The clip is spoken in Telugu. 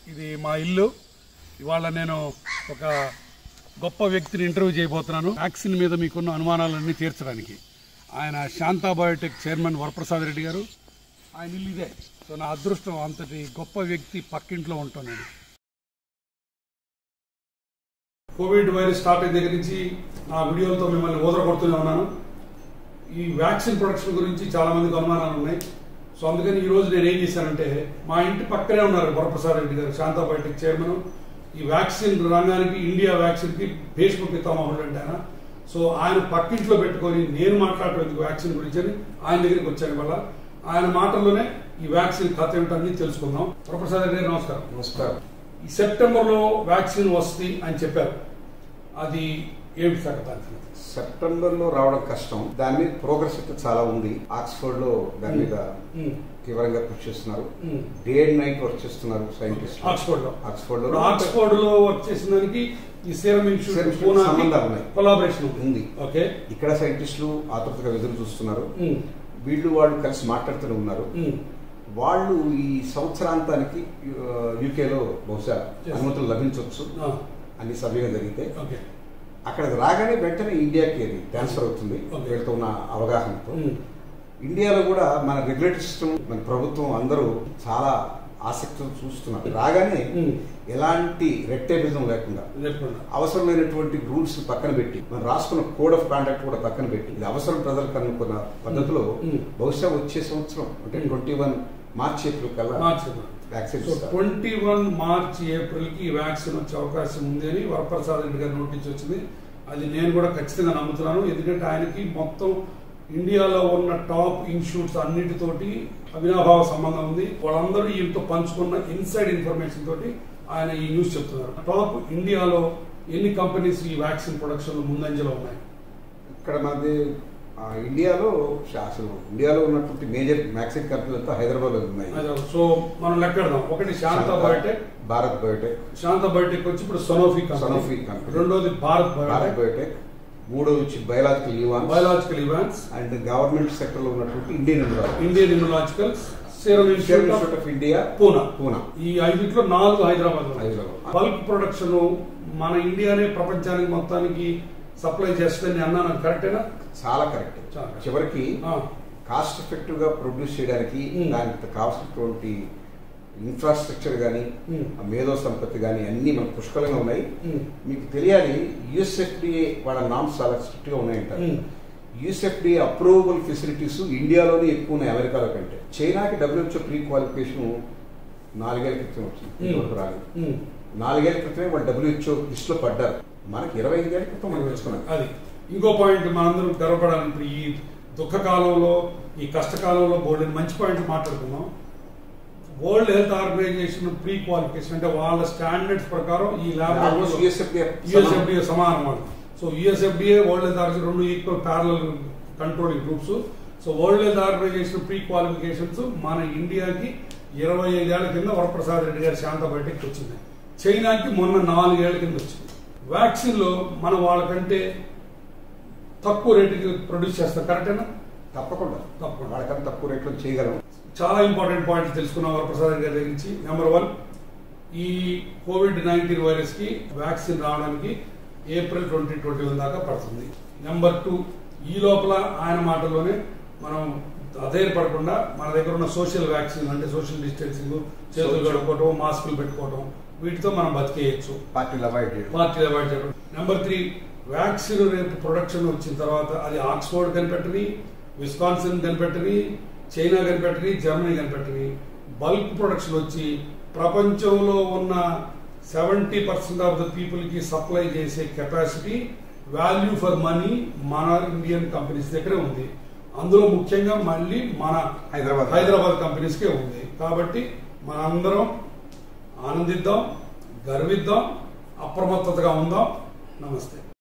ఇది మా ఇల్లు. ఇవాళ నేను ఒక గొప్ప వ్యక్తిని ఇంటర్వ్యూ చేయబోతున్నాను. వ్యాక్సిన్ మీద మీకున్న అనుమానాలన్నీ తీర్చడానికి. ఆయన శాంతా బయోటెక్ చైర్మన్ వరప్రసాద్ రెడ్డి గారు. ఆయన ఇల్లు ఇదే. సో నా అదృష్టం, అంతటి గొప్ప వ్యక్తి పక్కింట్లో ఉంటాను నేను. కోవిడ్ వైరస్ స్టార్ట్ అయిన దగ్గర నుంచి నా వీడియోలతో మిమ్మల్ని ఓదరగొడుతూనే ఉన్నాను. ఈ వ్యాక్సిన్ ప్రొడక్షన్ గురించి చాలా మందికి అనుమానాలు ఉన్నాయి. సో అందుకని ఈరోజు నేను ఏం చేశానంటే, మా ఇంటి పక్కనే ఉన్నారు వరప్రసాద్ రెడ్డి గారు, శాంతా బయోటెక్ చైర్మన్. ఈ వ్యాక్సిన్ రంగానికి, ఇండియా వ్యాక్సిన్కి భీష్మ పితామహుడు అంటే ఆయన. సో ఆయన పక్కింట్లో పెట్టుకొని నేను మాట్లాడేందుకు వ్యాక్సిన్ గురించి అని ఆయన దగ్గరికి వచ్చాను. వల్ల ఆయన మాటల్లోనే ఈ వ్యాక్సిన్ కథ ఏమిటని తెలుసుకుందాం. వరప్రసాద్ రెడ్డి గారు నమస్కారం. నమస్కారం. ఈ సెప్టెంబర్లో వ్యాక్సిన్ వస్తుంది అని చెప్పారు. అది ఏమిటి సంగతి? సెప్టెంబర్లో రావడం కష్టం. దాని మీద ప్రోగ్రెస్ అయితే చాలా ఉంది. ఆక్స్ఫర్డ్ లో దాని మీద తీవ్రంగా కృషి చేస్తున్నారు. డే అండ్ నైట్ వర్క్ చేస్తున్నారు సైంటిస్ట్. ఆక్స్ఫర్డ్ లో వర్క్ చేసిన దానికి ఈ సీరం ఇన్స్టిట్యూట్ సంబంధాలు ఉన్నాయి, కొలాబరేషన్ ఉంది. ఓకే, ఇక్కడ సైంటిస్టులు ఆతృతగా ఎదురు చూస్తున్నారు. వాళ్ళు కలిసి మాట్లాడుతూనే ఉన్నారు. వాళ్ళు ఈ సంవత్సరాంతానికి యూకేలో బహుశా అనుమతులు లభించవచ్చు అన్ని సవ్యంగా జరిగితే. అక్కడికి రాగానే వెంటనే ఇండియాకి అది ట్రాన్స్ఫర్ అవుతుంది వీళ్ళతో ఉన్న అవగాహనతో. ఇండియాలో కూడా మన రెగ్యులేటరీ సిస్టమ్, మన ప్రభుత్వం అందరూ చాలా ఆసక్తితో చూస్తున్నారు. రాగానే ఎలాంటి రెట్టేబిజం లేకుండా అవసరమైనటువంటి రూల్స్ పక్కన పెట్టి, మనం రాసుకున్న కోడ్ ఆఫ్ కాండక్ట్ కూడా పక్కన పెట్టి, ఇది అవసరం ప్రజలకు అనుకున్న పద్ధతిలో బహుశా వచ్చే సంవత్సరం అంటే 21 మార్చి ఏప్రిల్ కల్లా వ్యాక్సిన్. 21 మార్చి ఏప్రిల్ కి వ్యాక్సిన్ వచ్చే అవకాశం ఉంది అని వరప్రసాద్ రెడ్డి గారి నోటీస్ వచ్చింది. అది నేను కూడా ఖచ్చితంగా నమ్ముతున్నాను. ఎందుకంటే ఆయనకి మొత్తం ఇండియాలో ఉన్న టాప్ ఇన్స్టిట్యూట్స్ అన్నిటితోటి అవినాభావ సంబంధం ఉంది. వాళ్ళందరూ ఈయనతో పంచుకున్న ఇన్సైడ్ ఇన్ఫర్మేషన్ తోటి ఆయన ఈ న్యూస్ చెప్తున్నారు. టాప్ ఇండియాలో ఎన్ని కంపెనీస్ ఈ వ్యాక్సిన్ ప్రొడక్షన్ ముందంజలో ఉన్నాయి? ఇక్కడ మనది ఇండియాలో ఉన్నటువంటి మేజర్ వ్యాక్సిన్ కంపెనీలు అంతా హైదరాబాద్ లో ఉన్నాయి. సో మనం లెక్కెడదాం. ఒకటి Shantha biotech, Bharat biotech. Shantha biotech వచ్చి ఇప్పుడు సనోఫీ కంపెనీ. రెండోది భారత్ బయోటెక్. మూడోది వచ్చి Biological Evans and government sector లో ఉన్నటువంటి Indian immunologicals, Serum Institute of India, Poona. ఈ 5 4 హైదరాబాద్. బల్క్ ప్రొడక్షన్ మన ఇండియానే ప్రపంచానికి మొత్తానికి సప్లై చేస్తుందని అన్నాను. కరెక్టేనా? చాలా కరెక్ట్. చివరికి కాస్ట్ ఎఫెక్టివ్ గా ప్రొడ్యూస్ చేయడానికి దానికి కావాల్సినటువంటి ఇన్ఫ్రాస్ట్రక్చర్ గానీ, మేధో సంపత్తి గానీ అన్ని మనకు పుష్కలంగా ఉన్నాయి. మీకు తెలియాలి, యుఎస్ఎఫ్డిఏ వాళ్ళ నామ్స్ చాలా స్ట్రిక్ట్ గా ఉన్నాయంటారు. యుఎస్ఎఫ్డిఏ అప్రూవబుల్ ఫెసిలిటీస్ ఇండియాలోనే ఎక్కువ ఉన్నాయి అమెరికాలో కంటే. చైనాకి WHO ప్రీ క్వాలిఫికేషన్ 4 ఏళ్ల క్రితం వచ్చింది, రాలేదు. 4 ఏళ్ల క్రితమే వాళ్ళు WHO లిస్ట్ లో పడ్డారు. మనకి 25 ఏళ్ల క్రితం మనం తెచ్చుకున్నాం. అది ఇంకో పాయింట్. మనందరం గర్వపడాలి. ఇప్పుడు ఈ దుఃఖ కాలంలో, ఈ కష్టకాలంలో బోల్డ్ మంచి పాయింట్లు మాట్లాడుకున్నాం. World Health Organization pre qualification అంటే వాళ్ళ స్టాండర్డ్స్ ప్రకారం ఈ ల్యాబ్ యుఎస్ఎఫ్డిఏ సమానం. So USFDA, World Health Organization 2 equal parallel controlling groups. So World Health Organization pre qualifications మన ఇండియాకి 25 ఏళ్ల కింద వరప్రసాద్ రెడ్డి గారి శాంతా బయోటెక్ వచ్చింది. చైనాకి మొన్న 4 ఏళ్ల కింద వచ్చింది. వ్యాక్సిన్ లో మనం వాళ్ళకంటే తక్కువ రేటుకి ప్రొడ్యూస్ చేస్తాం. కరెక్టేనా? తప్పకుండా వాళ్ళకంటే తక్కువ రేట్లో చేయగలం. చాలా ఇంపార్టెంట్ పాయింట్స్ తెలుసుకున్నాం వరప్రసాద్ గారి దగ్గర నుంచి. నెంబర్ 1, ఈ COVID-19 వైరస్ కి వ్యాక్సిన్ రావడానికి ఏప్రిల్ 2021 దాకా పడుతుంది. నెంబర్ 2, ఈ లోపల ఆయన మాటల్లోనే మనం అధైర్యపడకుండా మన దగ్గర ఉన్న సోషల్ వ్యాక్సిన్ అంటే సోషల్ డిస్టెన్సింగ్, చేతులు కడుక్కోవటం, మాస్కులు పెట్టుకోవటం, వీటితో మనం బతికేయచ్చు. పార్టీలు అవాయిడ్ చేయడం. నెంబర్ 3, వ్యాక్సిన్ రేపు ప్రొడక్షన్ వచ్చిన తర్వాత అది ఆక్స్ఫర్డ్ కనిపెట్టని, విస్కాన్సిన్ కనిపెట్టని, చైనా కనిపెట్టని, జర్మనీ కనిపెట్టని, బల్క్ ప్రొడక్షన్ వచ్చి ప్రపంచంలో ఉన్న 70% ఆఫ్ ద పీపుల్ కి సప్లై చేసే కెపాసిటీ, వాల్యూ ఫర్ మనీ మన ఇండియన్ కంపెనీస్ దగ్గరే ఉంది. అందులో ముఖ్యంగా మళ్ళీ మన హైదరాబాద్ కంపెనీస్కే ఉంది. కాబట్టి మనందరం ఆనందిద్దాం, గర్విద్దాం, అప్రమత్తతగా ఉందాం. నమస్తే.